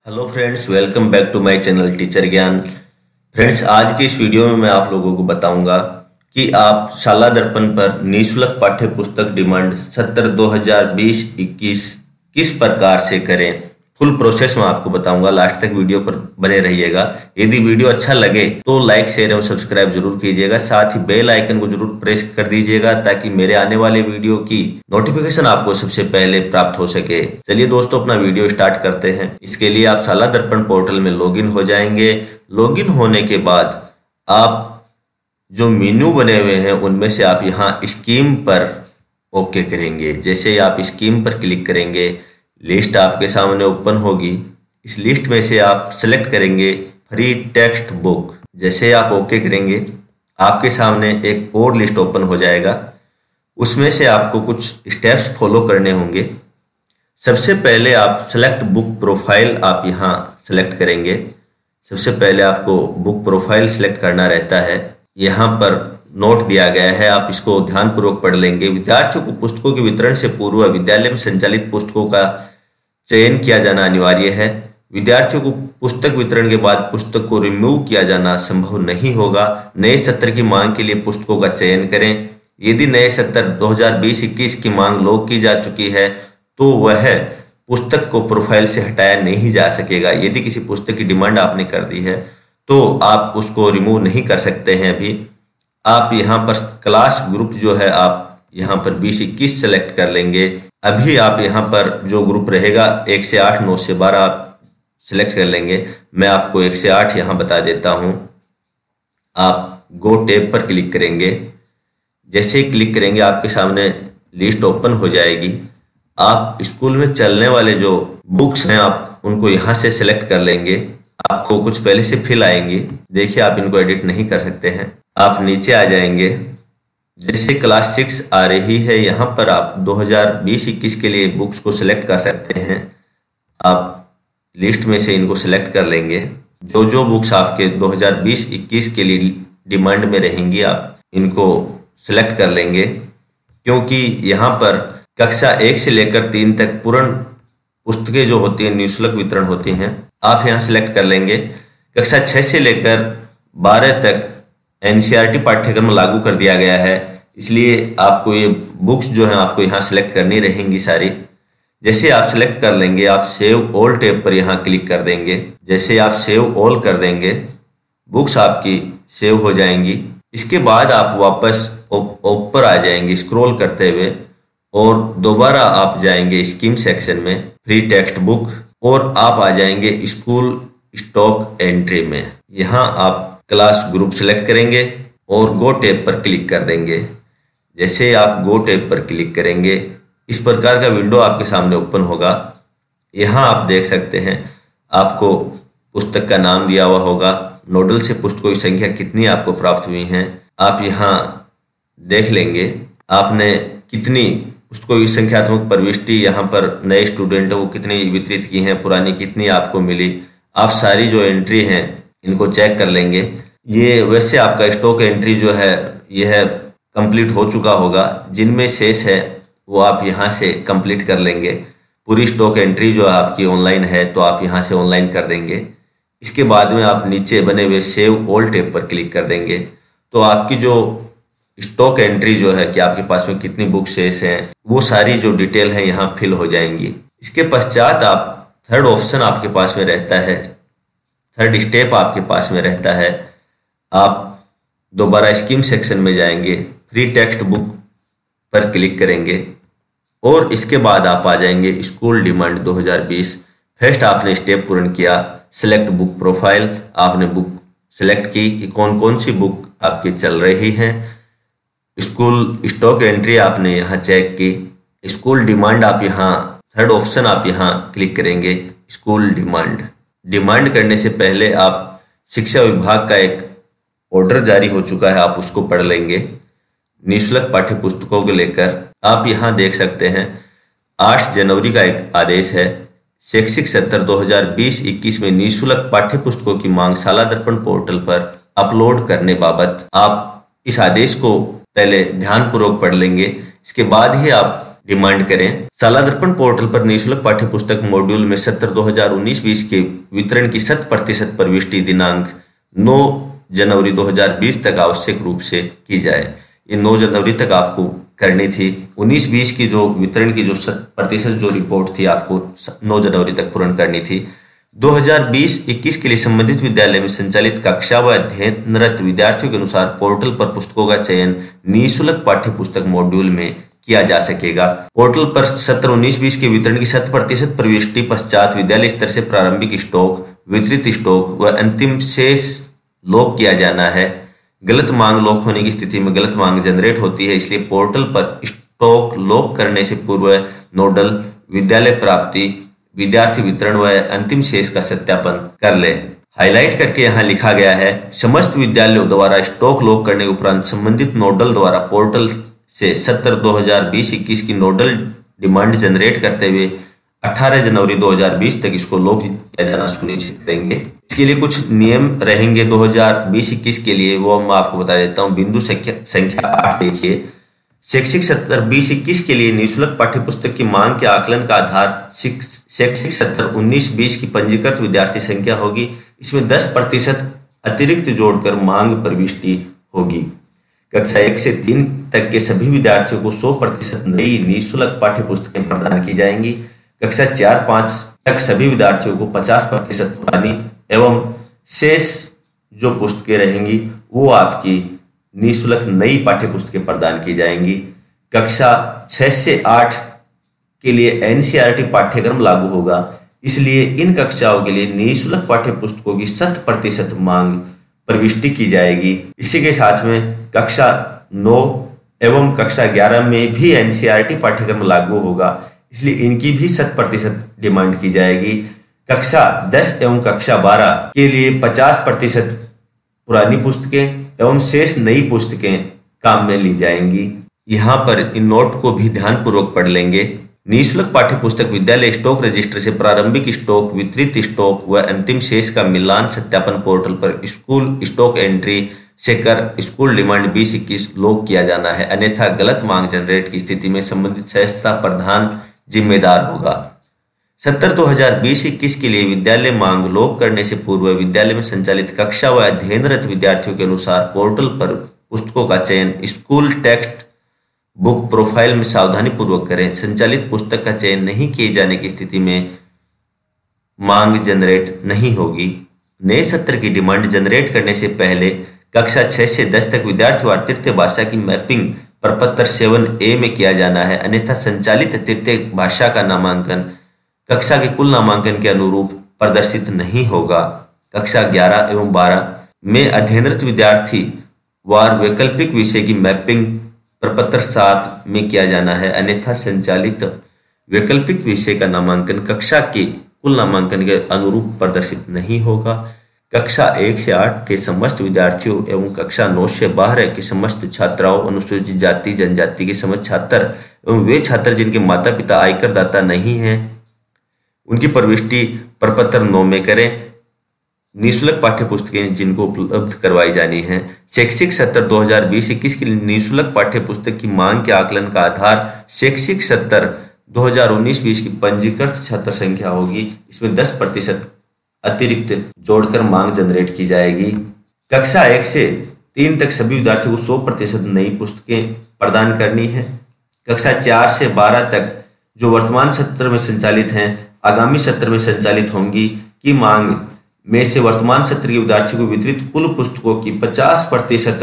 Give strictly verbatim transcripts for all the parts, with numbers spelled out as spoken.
Hello friends, welcome back to my channel teacher Gyan. Friends, आज की इस वीडियो में मैं आप लोगों को बताऊंगा कि आप शाला दर्पण पर निःशुल्क पाठ्य पुस्तक डिमांड सत्र दो हज़ार बीस इक्कीस किस प्रकार से करें। फुल प्रोसेस मैं आपको बताऊंगा, लास्ट तक वीडियो पर बने रहिएगा। यदि वीडियो अच्छा लगे तो लाइक शेयर और सब्सक्राइब जरूर कीजिएगा, साथ ही बेल आइकन को जरूर प्रेस कर दीजिएगा ताकि मेरे आने वाले वीडियो की नोटिफिकेशन आपको सबसे पहले प्राप्त हो सके। चलिए दोस्तों, अपना वीडियो स्टार्ट करते हैं। इसके लिए आप शाला दर्पण पोर्टल में लॉगिन हो जाएंगे। लॉगिन होने के बाद आप जो मेन्यू बने हुए हैं उनमें से आप यहाँ स्कीम पर ओके करेंगे। जैसे ही आप स्कीम पर क्लिक करेंगे, लिस्ट आपके सामने ओपन होगी। इस लिस्ट में से आप सेलेक्ट करेंगे फ्री टेक्स्ट बुक। जैसे आप ओके करेंगे, आपके सामने एक और लिस्ट ओपन हो जाएगा। उसमें से आपको कुछ स्टेप्स फॉलो करने होंगे। सबसे पहले आप सेलेक्ट बुक प्रोफाइल आप यहाँ सेलेक्ट करेंगे। सबसे पहले आपको बुक प्रोफाइल सेलेक्ट करना रहता है। यहाँ पर नोट दिया गया है, आप इसको ध्यानपूर्वक पढ़ लेंगे। विद्यार्थियों को पुस्तकों के वितरण से पूर्व विद्यालय में संचालित पुस्तकों का चयन किया जाना अनिवार्य है। विद्यार्थियों को पुस्तक वितरण के बाद पुस्तक को रिमूव किया जाना संभव नहीं होगा। नए सत्र की मांग के लिए पुस्तकों का चयन करें। यदि नए सत्र दो हज़ार बीस इक्कीस की मांग लॉक की जा चुकी है तो वह पुस्तक को प्रोफाइल से हटाया नहीं जा सकेगा। यदि किसी पुस्तक की डिमांड आपने कर दी है तो आप उसको रिमूव नहीं कर सकते हैं। अभी आप यहाँ पर क्लास ग्रुप जो है आप यहाँ पर बीस इक्कीस सेलेक्ट कर लेंगे। अभी आप यहाँ पर जो ग्रुप रहेगा एक से आठ नौ से बारह आप सिलेक्ट कर लेंगे। मैं आपको एक से आठ यहाँ बता देता हूँ। आप गो टैब पर क्लिक करेंगे। जैसे ही क्लिक करेंगे आपके सामने लिस्ट ओपन हो जाएगी। आप स्कूल में चलने वाले जो बुक्स हैं आप उनको यहाँ से सिलेक्ट कर लेंगे। आपको कुछ पहले से फिल आएंगे, देखिए आप इनको एडिट नहीं कर सकते हैं। आप नीचे आ जाएंगे। जैसे क्लास सिक्स आ रही है, यहाँ पर आप दो हज़ार बीस इक्कीस के लिए बुक्स को सिलेक्ट कर सकते हैं। आप लिस्ट में से इनको सिलेक्ट कर लेंगे। जो जो बुक्स आपके दो हज़ार बीस इक्कीस के लिए डिमांड में रहेंगी आप इनको सिलेक्ट कर लेंगे, क्योंकि यहाँ पर कक्षा एक से लेकर तीन तक पूर्ण पुस्तकें जो होती हैं निःशुल्क वितरण होती हैं, आप यहाँ सिलेक्ट कर लेंगे। कक्षा छः से लेकर बारह तक एनसीईआरटी पाठ्यक्रम लागू कर दिया गया है, इसलिए आपको ये बुक्स जो हैं आपको यहाँ सेलेक्ट करनी रहेंगी सारी। जैसे आप सेलेक्ट कर लेंगे, आप सेव ऑल टैब पर यहाँ क्लिक कर देंगे। जैसे आप सेव ऑल कर देंगे, बुक्स आपकी सेव हो जाएंगी। इसके बाद आप वापस ऊपर आ जाएंगे स्क्रॉल करते हुए और दोबारा आप जाएंगे स्कीम सेक्शन में फ्री टेक्स्ट बुक और आप आ जाएंगे स्कूल स्टॉक एंट्री में। यहाँ आप क्लास ग्रुप सेलेक्ट करेंगे और गो टैब पर क्लिक कर देंगे। जैसे आप गो टैब पर क्लिक करेंगे, इस प्रकार का विंडो आपके सामने ओपन होगा। यहाँ आप देख सकते हैं आपको पुस्तक का नाम दिया हुआ होगा, नोडल से पुस्तकों की संख्या कितनी आपको प्राप्त हुई हैं आप यहाँ देख लेंगे। आपने कितनी पुस्तकों की संख्यात्मक प्रविष्टि यहाँ पर नए स्टूडेंट वो कितनी वितरित की हैं, पुरानी कितनी आपको मिली, आप सारी जो एंट्री हैं इनको चेक कर लेंगे। ये वैसे आपका स्टॉक एंट्री जो है यह कंप्लीट हो चुका होगा। जिनमें शेष है वो आप यहाँ से कंप्लीट कर लेंगे। पूरी स्टॉक एंट्री जो आपकी ऑनलाइन है तो आप यहाँ से ऑनलाइन कर देंगे। इसके बाद में आप नीचे बने हुए सेव ऑल टैब पर क्लिक कर देंगे तो आपकी जो स्टॉक एंट्री जो है कि आपके पास में कितनी बुक शेष हैं वो सारी जो डिटेल है यहाँ फिल हो जाएंगी। इसके पश्चात आप थर्ड ऑप्शन आपके पास में रहता है, थर्ड स्टेप आपके पास में रहता है। आप दोबारा स्कीम सेक्शन में जाएंगे, फ्री टेक्स्ट बुक पर क्लिक करेंगे और इसके बाद आप आ जाएंगे स्कूल डिमांड दो हज़ार बीस। फर्स्ट आपने स्टेप पूर्ण किया, सेलेक्ट बुक प्रोफाइल, आपने बुक सेलेक्ट की कि कौन कौन सी बुक आपकी चल रही हैं। स्कूल स्टॉक एंट्री आपने यहाँ चेक की। स्कूल डिमांड आप यहाँ थर्ड ऑप्शन आप यहाँ क्लिक करेंगे, स्कूल डिमांड। डिमांड करने से पहले आप शिक्षा विभाग का एक ऑर्डर जारी हो चुका है, आप उसको पढ़ लेंगे। निःशुल्क पाठ्य पुस्तकों को लेकर आप यहाँ देख सकते हैं आठ जनवरी का एक आदेश है। शैक्षिक सत्र दो हज़ार बीस इक्कीस में निःशुल्क पाठ्य पुस्तकों की मांग शाला दर्पण पोर्टल पर अपलोड करने बाबत आप इस आदेश को पहले ध्यानपूर्वक पढ़ लेंगे। इसके बाद ही आप डिमांड करें। शाला दर्पण पोर्टल पर निःशुल्क पाठ्य पुस्तक मॉड्यूल में सत्र दो हजार उन्नीस बीस के वितरण की शत प्रतिशत प्रविष्टि दिनांक नौ जनवरी दो हजार बीस तक आवश्यक रूप से की जाए। ये नौ जनवरी तक आपको करनी थी। उन्नीस बीस की जो वितरण की जो शत प्रतिशत जो रिपोर्ट थी आपको नौ जनवरी तक पूर्ण करनी थी। दो हजार बीस इक्कीस के लिए संबंधित विद्यालय में संचालित कक्षा व अध्ययनरत विद्यार्थियों के अनुसार पोर्टल पर पुस्तकों का चयन निःशुल्क पाठ्य पुस्तक मॉड्यूल में किया जा सकेगा। पोर्टल पर सत्र उन्नीस बीस के वितरण की शत प्रतिशत प्रविष्टि पश्चात विद्यालय स्तर से प्रारंभिक स्टॉक, वितरित स्टॉक व अंतिम शेष लॉक किया जाना है। गलत मांग लॉक होने की स्थिति में गलत मांग जनरेट होती है, इसलिए पोर्टल पर स्टॉक लॉक करने से पूर्व नोडल विद्यालय प्राप्ति, विद्यार्थी वितरण व अंतिम शेष का सत्यापन कर ले। हाईलाइट करके यहाँ लिखा गया है, समस्त विद्यालयों द्वारा स्टॉक लॉक करने उपरांत संबंधित नोडल द्वारा पोर्टल से सत्र दो हजार बीस इक्कीस की नोडल डिमांड जनरेट करते हुए अठारह जनवरी दो हजार बीस तक इसको लॉक किया जाना सुनिश्चित करेंगे। इसके लिए कुछ नियम रहेंगे दो हजार बीस इक्कीस के लिए, वो मैं आपको बता देता हूँ। बिंदु संख्या संख्या आठ देखिए, शैक्षिक सत्र बीस इक्कीस के लिए निःशुल्क पाठ्य पुस्तक की मांग के आकलन का आधार शैक्षिक सत्र उन्नीस बीस की पंजीकृत विद्यार्थी संख्या होगी। इसमें दस प्रतिशत अतिरिक्त जोड़कर मांग प्रविष्टि होगी। कक्षा एक से तीन तक के सभी विद्यार्थियों को सौ प्रतिशत नई निःशुल्क पाठ्य पुस्तकें प्रदान की जाएंगी। कक्षा चार पाँच तक सभी विद्यार्थियों को पचास प्रतिशत पुरानी एवं शेष जो पुस्तकें रहेंगी वो आपकी निःशुल्क नई पाठ्य पुस्तकें प्रदान की जाएंगी। कक्षा छह से आठ के लिए एनसीईआरटी पाठ्यक्रम लागू होगा, इसलिए इन कक्षाओं के लिए निःशुल्क पाठ्य पुस्तकों की शत प्रतिशत मांग प्रविष्टि की जाएगी। इसी के साथ में कक्षा नौ एवं कक्षा ग्यारह में भी एनसीईआरटी पाठ्यक्रम लागू होगा, इसलिए इनकी भी शत प्रतिशत डिमांड की जाएगी। कक्षा दस एवं कक्षा बारह के लिए पचास प्रतिशत पुरानी पुस्तकें एवं शेष नई पुस्तकें काम में ली जाएंगी। यहाँ पर इन नोट को भी ध्यानपूर्वक पढ़ लेंगे। निःशुल्क पाठ्य पुस्तक विद्यालय स्टॉक रजिस्टर से प्रारंभिक स्टॉक, वितरित स्टॉक व अंतिम शेष का मिलान सत्यापन पोर्टल पर स्कूल स्टॉक एंट्री से कर स्कूल डिमांड बीस इक्कीस लॉक किया जाना है, अन्यथा गलत मांग जनरेट की स्थिति में संबंधित संस्था प्रधान जिम्मेदार होगा। सत्र दो हजार बीस इक्कीस के लिए विद्यालय मांग लॉक करने से पूर्व विद्यालय में संचालित कक्षा व अध्ययनरत विद्यार्थियों के अनुसार पोर्टल पर पुस्तकों का चयन स्कूल टेक्स्ट बुक प्रोफाइल में सावधानी पूर्वक करें। संचालित पुस्तक का चयन नहीं किए जाने की स्थिति में मांग जनरेट नहीं होगी। नए सत्र की डिमांड जनरेट करने से पहले कक्षा छह से दस तक विद्यार्थी और तृतीय भाषा की मैपिंग प्रपत्र सेवन ए में किया जाना है, अन्यथा संचालित तृतीय भाषा का नामांकन कक्षा के कुल नामांकन के अनुरूप प्रदर्शित नहीं होगा। कक्षा ग्यारह एवं बारह में अध्ययनरत विद्यार्थी वार वैकल्पिक विषय की मैपिंग प्रपत्र सात में किया जाना है, अन्यथा संचालित वैकल्पिक विषय का नामांकन कक्षा के कुल नामांकन के अनुरूप प्रदर्शित नहीं होगा। कक्षा एक से आठ के समस्त विद्यार्थियों एवं कक्षा नौ से बारह के समस्त छात्राओं, अनुसूचित जाति जनजाति के समस्त छात्र एवं वे छात्र जिनके माता पिता आयकर दाता नहीं हैं, उनकी प्रविष्टि प्रपत्र नौ में करें। निःशुल्क पाठ्य पुस्तकें जिनको उपलब्ध करवाई जानी हैं। शैक्षिक सत्र दो हजार बीस इक्कीस के लिए निःशुल्क पाठ्य पुस्तक की मांग के आकलन का आधार शैक्षिक सत्र दो हजार उन्नीस बीस की पंजीकृत छात्र संख्या होगी। इसमें दस प्रतिशत अतिरिक्त जोड़कर मांग जनरेट की जाएगी। कक्षा एक से तीन तक सभी विद्यार्थियों को सौ प्रतिशत नई पुस्तकें प्रदान करनी है। कक्षा चार से बारह तक जो वर्तमान सत्र में संचालित हैं, आगामी सत्र में संचालित होंगी की मांग में से वर्तमान सत्र के विद्यार्थियों को वितरित कुल पुस्तकों की पचास प्रतिशत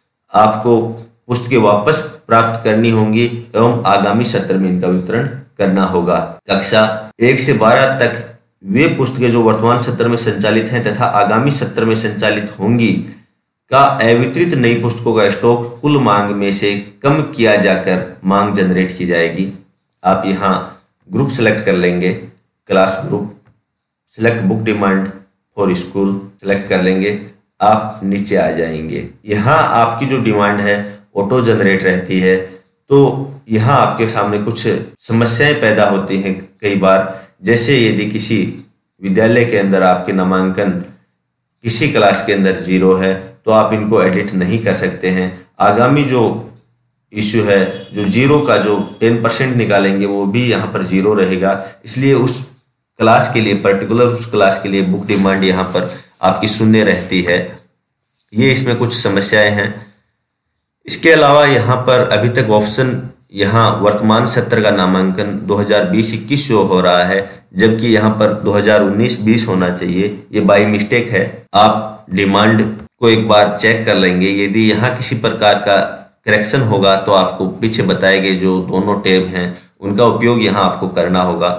आपको पुस्तकें वापस प्राप्त करनी होंगी एवं आगामी सत्र में इनका वितरण करना होगा। कक्षा एक से बारह तक वे पुस्तकें जो वर्तमान सत्र में संचालित हैं तथा आगामी सत्र में संचालित होंगी का अवितरित नई पुस्तकों का स्टॉक कुल मांग में से कम किया जाकर मांग जनरेट की जाएगी। आप यहाँ ग्रुप सेलेक्ट कर लेंगे, class group, select book demand for school select कर लेंगे, आप नीचे आ जाएंगे। यहाँ आपकी जो डिमांड है ऑटो जनरेट रहती है, तो यहाँ आपके सामने कुछ समस्याएं पैदा होती हैं कई बार। जैसे यदि किसी विद्यालय के अंदर आपके नामांकन किसी क्लास के अंदर जीरो है तो आप इनको एडिट नहीं कर सकते हैं। आगामी जो इश्यू है, जो जीरो का जो टेन परसेंट निकालेंगे वो भी यहाँ पर जीरो रहेगा। इसलिए उस क्लास के लिए, पर्टिकुलर उस क्लास के लिए बुक डिमांड यहाँ पर आपकी शून्य रहती है। ये इसमें कुछ समस्याएं हैं। इसके अलावा यहाँ पर अभी तक ऑप्शन यहाँ वर्तमान सत्र का नामांकन दो हज़ार बीस इक्कीस शो हो रहा है, जबकि यहाँ पर दो हज़ार उन्नीस बीस होना चाहिए। ये बाई मिस्टेक है। आप डिमांड को एक बार चेक कर लेंगे। यदि यहाँ किसी प्रकार का करेक्शन होगा तो आपको पीछे बताए गए जो दोनों टैब हैं उनका उपयोग यहाँ आपको करना होगा।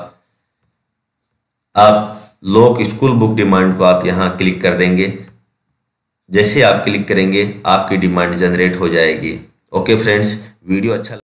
आप लोक स्कूल बुक डिमांड को आप यहाँ क्लिक कर देंगे। जैसे आप क्लिक करेंगे आपकी डिमांड जनरेट हो जाएगी। ओके फ्रेंड्स, वीडियो अच्छा